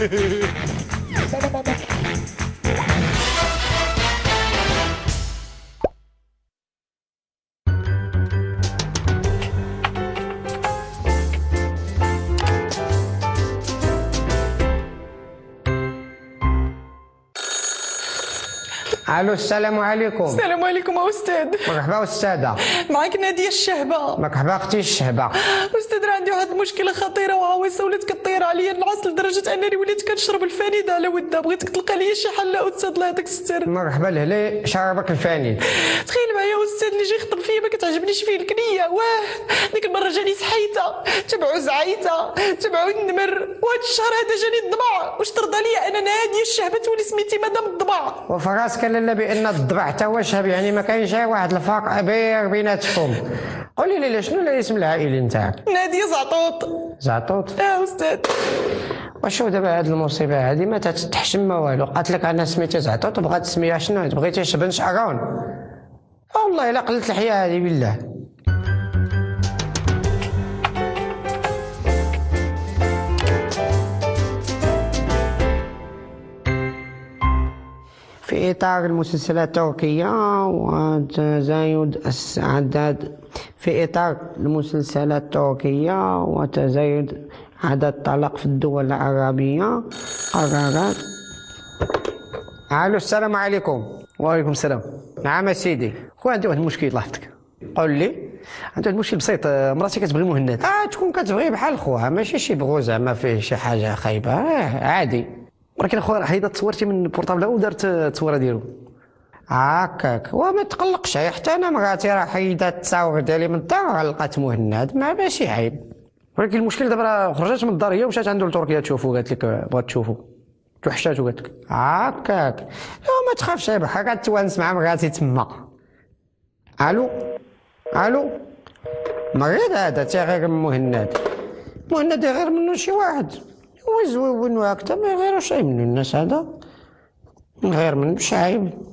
الو، السلام عليكم. السلام عليكم أستاذ. مرحبا أستاذة. معك نادية الشهبة. مرحبا أختي الشهبة. أستاذ، راه عندي واحد المشكلة خطيرة وعويصة ولات كطير عليا النعاس لدرجة أنني وليت كنشرب الفانيد على ودها. بغيتك تلقى لي شي حل أستاذ، الله يعطيك الستر. مرحبا لهلي، شربك الفانيد. تخيل معايا أستاذ اللي جاي يخطب فيا ما كتعجبنيش فيه الكنية. ديك المرة جاني سحيتة، تبعو زعيتة، تبعو النمر، وهاد الشهر هذا جاني الضبع. واش ترضى ليا أنا نادية الشهبة تولي سميتي مدام الضبع؟ وفي راسك لالا بأن الضبع تا هو شهب، يعني ما كاينش واحد الفرق كبير بيناتكم. قولي لي شنو الاسم العائلي نتاعك؟ نادية زعطوط. زعطوط؟ أستاذ. وشو دابا هاد المصيبة هادي ما تتحشم ما والو. قالت لك انا سميتها زعطوط، بغات تسميها شنو؟ بغيتي شبن شعرون؟ والله الا قلت الحياة هادي بالله. في إطار المسلسلات التركية وتزايد عدد الطلاق في الدول العربية قررت. الو، السلام عليكم. وعليكم السلام. نعم سيدي. خويا عندي واحد المشكل لاحظتك. قل لي. عندي واحد المشكل بسيط، مراتي كتبغي مهند. تكون كتبغي بحال خوها، ماشي شي بغو زعما فيه شي حاجة خايبة. عادي. ولكن اخويا حيدت تصويرتي من البورطابل ودارت التصويره ديالو. هكاك. وما تقلقش، حتى انا مراتي راه حيدات التصاور ديالي من الدار، لقات مهند ما ماشي عيب. ولكن المشكل دابا راه خرجت من الدار هي ومشات عنده لتركيا تشوفو، قالت لك بغات تشوفو، توحشاتو قالت لك. هكاك. ما تخافش، بحال كتوانس مع مراتي تما. الو مريض هذا تا غير مهند غير منه شي واحد هو زوين وهكذا، ما يغيروش منه الناس هذا، من غير منه شي عيب.